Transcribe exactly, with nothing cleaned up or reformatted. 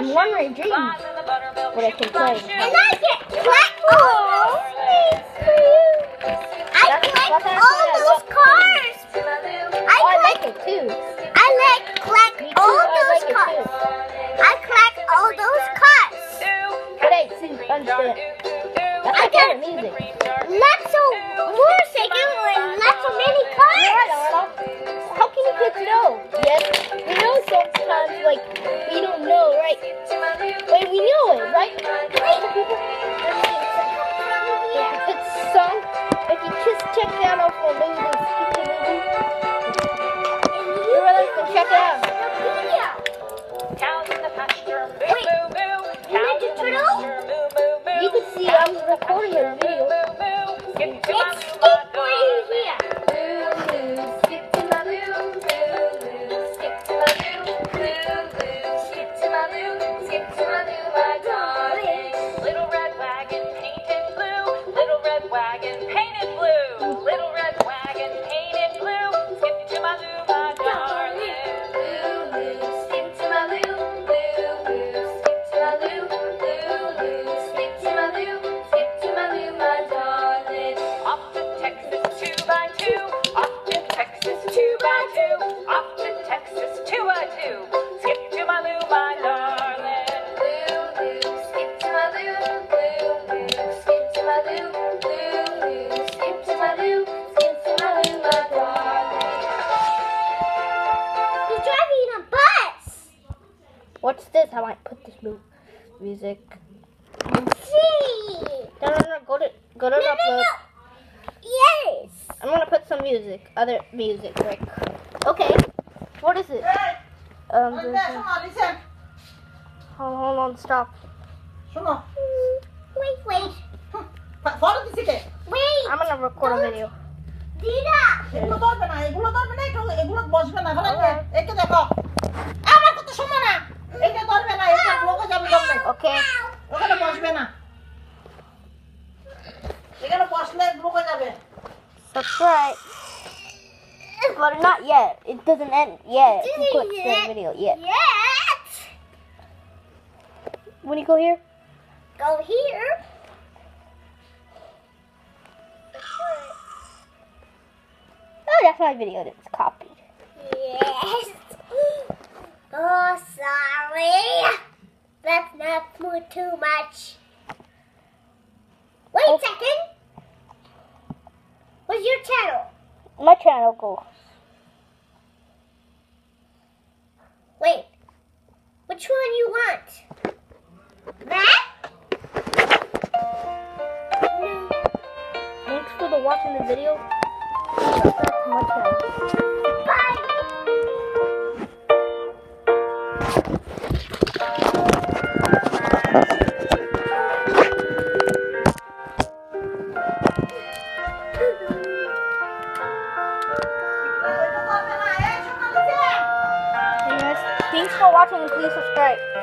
I'm wondering dreams what I can play. And I get collect all those I collect all those cars. I Oh, I like collect, it too. I like collect Me too, all I those like it cars. too. I collect all those cars. But hey, see, understand. That's I my kind got of music. not so motorcycle and not so many cars. How can you kids know? Yes, we know sometimes, like, we don't know, right? But we know it, right? Yeah, it's a song. If you just check it out off of maybe the Skippy movie, your brothers can check it out. Wait, Ninja Turtle? You can see I'm recording a video. It's skateboarding here. Little red wagon painted blue. Little red wagon painted blue. Little red wagon painted blue. Skip to my loo, my darling. Skip to my loo, loo, loo. Skip to my loo, loo, loo. Skip to my loo, skip to my loo, my darling. Off to Texas two by two. Off to Texas two by two. Off to Texas two by two. Skip to my loo, my darling. Loo, loo. Skip to my loo, loo, loo. Skip to my loo, loo, loo. Skip to my loo, skip to my loo, my darling. He's driving a bus. What's this? I might put this mu- music. See? No, no, no. Go to go to No, no, upload. no. Yes. I'm gonna put some music, other music, Rick. Okay. What is it? Um. Anne, there's a- şuna listen. Hold, hold on. Stop. Şunu. Wait, wait, photo দিছি কে? wait. I'm gonna record a video. Dida. এগুলো ধরবে না, এগুলো ধরবে না, এগুলো এগুলো বসবে না, ভালো করে। একে দেখো। আমার কথা শোনো না। এটা ধরবে না, এটা ব্লকে যাবে জমবে। Okay. ওখানে বসবে না। এখানে বসলে ব্লকে যাবে। Subscribe. But not yet. It doesn't end yet. If you click the video yet. Yes. When you go here. Go here. Oh, that's my video that's copied. Yes. Oh, sorry. That's not for too much. Wait Oh. a second. What's your channel? My channel goes. Wait. Which one you want? That? Thanks for the watching the video. Subscribe to my channel. Bye. এটা ধরবে না, এই শোনো listen. And guys, thanks for watching and please subscribe.